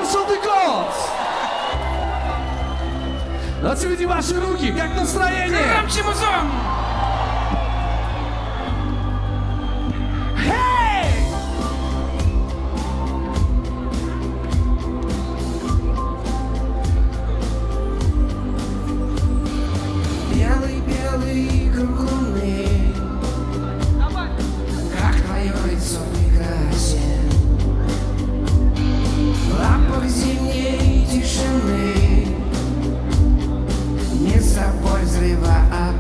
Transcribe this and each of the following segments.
the Gods! Отведите ваши руки, как настроение? Громче музон! Белый-белый круг луны, как твое лицо прекрасен. В лапах зимней тишины мир с тобой взрывоопасен.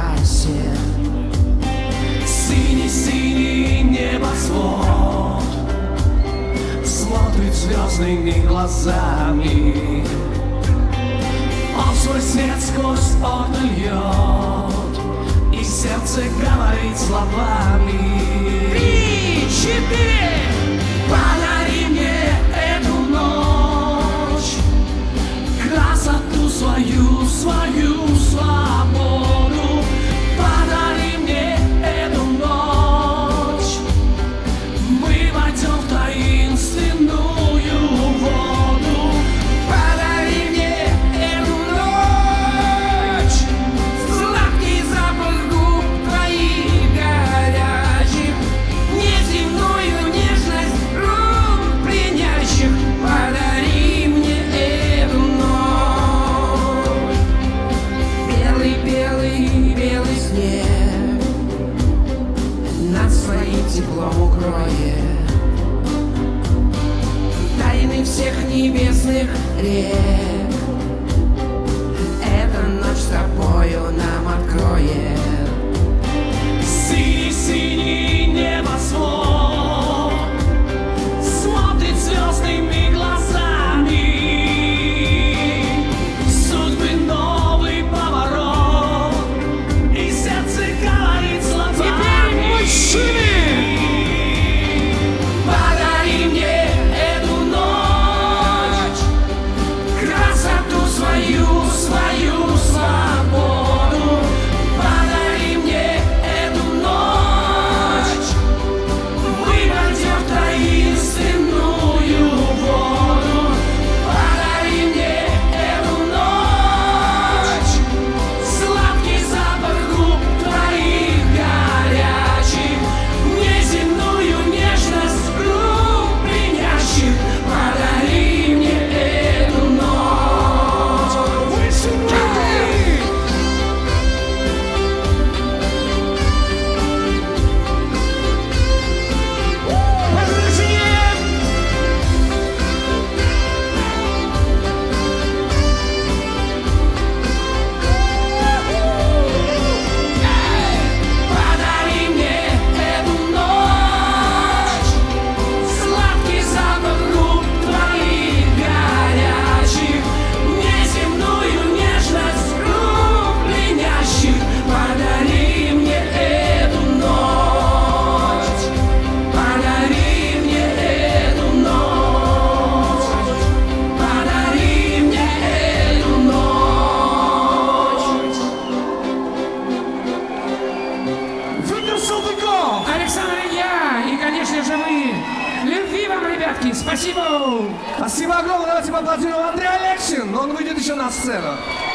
Синий-синий небосвод смотрит звездными глазами. Он свой свет сквозь окна льет, и сердце говорит словами. 3, 4! Подари мне эту ночь, красоту свою, свою свободу. Подари мне эту ночь, мы войдем в таинственную воду. Подари мне эту ночь, сладкий запах губ твоих горячих, неземную нежность рук пленящих. Подари мне эту ночь. Белый-белый, белый снег над своим теплом укроет тайны всех небесных рек. Эта ночь с тобою нам откроет. Синий-синий небосвод смотрит звездными глазами. Судьбы новый поворот, и сердце говорит словами. Теперь мужчины! Подари мне эту ночь, красоту свою, свою свободу. Подари мне эту ночь, мы войдем в таинственную воду. Подари мне эту ночь, сладкий запах губ твоих горячих, неземную нежность рук пленящих. Подари мне эту ночь. Подари мне эту ночь, сладкий запах губ твоих горячих, неземную нежность рук пленящих. Подари мне эту ночь, подари мне эту ночь, подари мне эту ночь. Выдержал the Gods! Александр Илья и, конечно же, мы. Любви вам, ребятки! Спасибо! Спасибо огромное, давайте поаплодируем Андрей Алексин, он выйдет еще на сцену.